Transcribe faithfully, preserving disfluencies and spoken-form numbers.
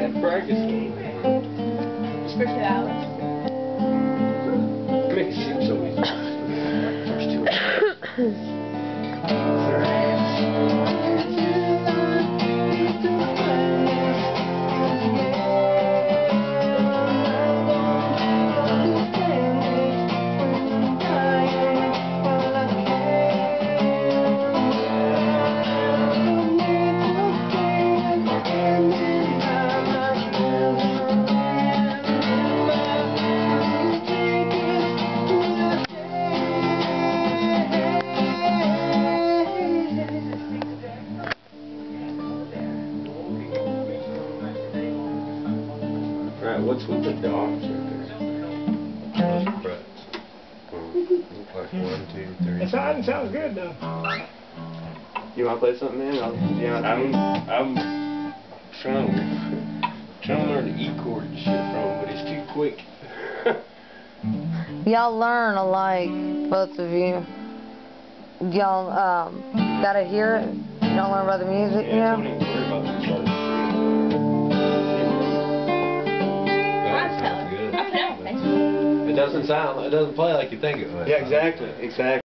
Practice. Just for two hours. Makes it seem so easy. First two Alright, what's with the dogs right Those are frets. Like one, two, three. It sounds, sounds good though. there? You wanna play something, man? I'll, yeah, I'm, I'm trying to, trying to learn the E chord and shit from him, but he's too quick. Y'all learn alike, both of you. Y'all um, gotta hear it. Y'all learn about the music, you Yeah, know? don't even worry about the chords. I'll tell her. I'll put it on Facebook. It doesn't sound, it doesn't play like you think it would. yeah, exactly, exactly.